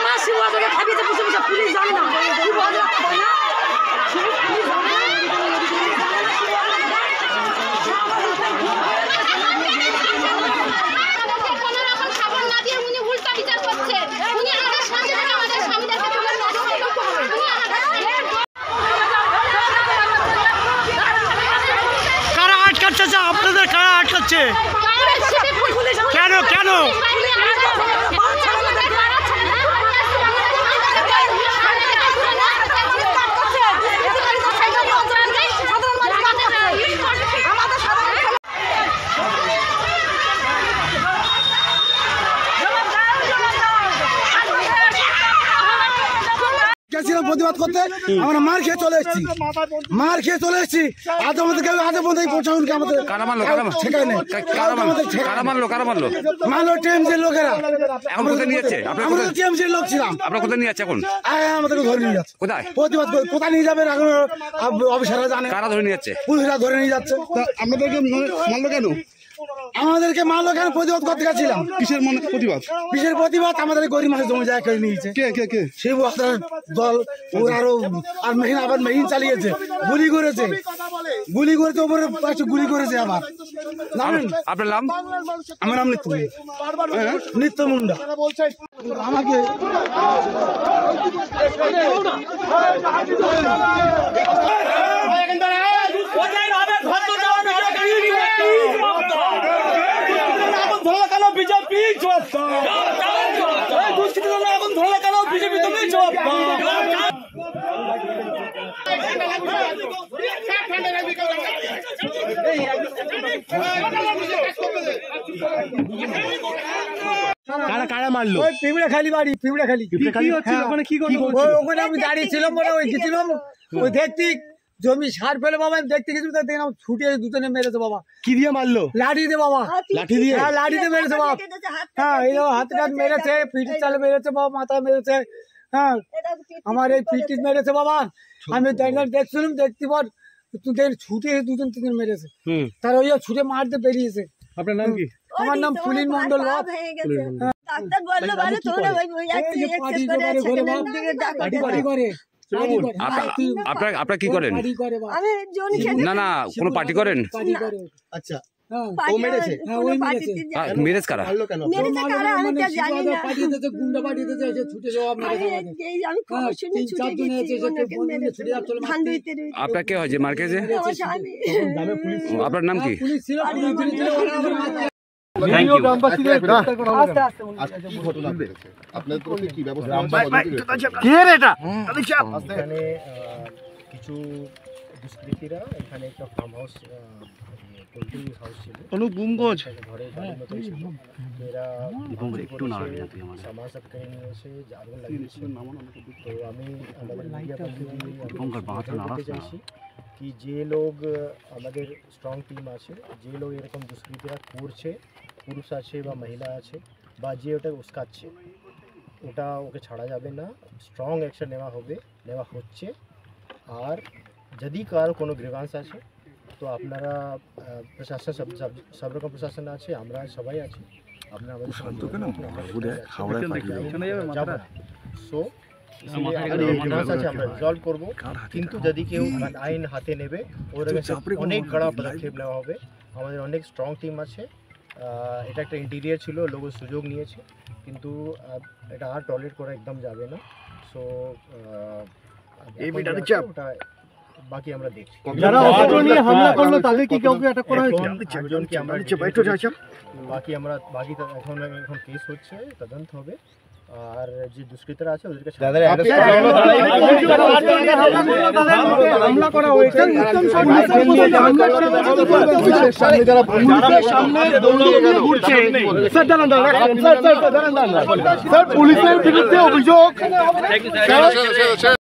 আপনাদের কারা আটকাচ্ছে? কেন কেন? প্রতিবাদ করতে আমরা মার খেয়ে চলে এসেছি, আজ আমাদের প্রশাসনকে আমাদের মারলো টিএমসির লোকেরা। আমাদের টিএমসির লোক ছিলাম, কোথায় নিয়ে যাচ্ছে এখন? আমাদেরকে ধরে নিয়ে যাচ্ছে। কোথায় প্রতিবাদ কোথায় নিয়ে যাবেন এখন অফিসাররা জানে। কারা ধরে নিয়ে যাচ্ছে? পুলিশরা ধরে নিয়ে যাচ্ছে। আপনাদেরকে মারলো কেন? আমাদেরকে মারলো কেন? প্রতিবাদ করতে গেছিলাম। কিসের প্রতিবাদ? কিসের প্রতিবাদ? আমাদের গরিব মানুষ জমি জায়গা করে নিয়েছে। কে সেই দল ওর আরো আর মেহিন আবার মেহিন চালিয়েছে, গুলি করেছে ওপরে গুলি করেছে। আবার আপনার নাম? আমার নাম নিত্য মুন্ডা। আমাকে বিজেপি এখন ধরলে কেন? বিজেপি তুমি কারা মারলো? পিঁপড়াখালি বাড়ি, পিঁপড়াখালি। ওখানে আমি দাঁড়িয়েছিলাম, ওই গেছিলাম ওই দেখতে জমি সার ফেলে বাবা, আমি দেখতে গেছিলাম, দেখলাম ছুটে দুজনে মেরেছে বাবা। কি দিয়ে মারলো? লাঠি দিয়ে বাবা। লাঠি দিয়ে? হ্যাঁ, লাঠি দিয়ে মেরেছে বাবা। হ্যাঁ, এই হাতে কাট মেরেছে, পিঠের চালে মেরেছে বাবা, মাথায় মেরেছে। হ্যাঁ, আমার এই পিঠে মেরেছে বাবা। আমি দেখছিলাম, দেখতে পর ছুটে দুজন তিনজন মেরেছে। তার ওই ছুটে মারতে বেরিয়েছে। আপনার নাম কি? আমার নাম পুলিন মন্ডল বাপ। আপনারা কি করেন? না না, কোনো পার্টি করেন? আচ্ছা, মেরেজ কারা? আপনার কে হয় যে মার খেয়েছে? আপনার নাম কি? কিছু দুষ্কৃতীরা এখানে একটা ফার্ম হাউস, পোল্ট্রি হাউস ছিল, ঘরে এরা সামান সব কিনে নিয়ে এসে আগুন লাগিয়েছে। তো আমি আমাদের মিডিয়া বলতে চাইছি কি যে লোক আমাদের স্ট্রং টিম আছে, যে লোক এরকম দুষ্কৃতীরা করছে, পুরুষ আছে বা মহিলা আছে বা যে ওটা উস্কাচ্ছে, ওকে ছাড়া যাবে না। স্ট্রং অ্যাকশন নেওয়া হচ্ছে। আর যদি কারো কোনো গ্রিভান্স আছে তো আপনারা প্রশাসন সব রকম প্রশাসন আছে, আমরা সবাই আছি, আপনারা আমাদের সো গ্রিভান্স আছে আমরা রিজলভ করবো। কিন্তু যদি কেউ আইন হাতে নেবে ওদের অনেক কড়া পদক্ষেপ নেওয়া হবে। আমাদের অনেক স্ট্রং টিম আছে। এটা একটা ইন্টেরিয়ার ছিল, লোক সুযোগ নিয়েছে, কিন্তু এটা আর টলারেট করা একদম যাবে না। সো বাকি আমরা দেখছি। যারা অস্ত্র নিয়ে হামলা করলো তাদের কি কাউকে অ্যাটাক করা হয়েছে? একজনকে আমরা বাকি এখন কেস হচ্ছে, তদন্ত হবে। আর যে দুষ্কৃতীরা আছে ওদেরকে পুলিশের বিরুদ্ধে অভিযোগ।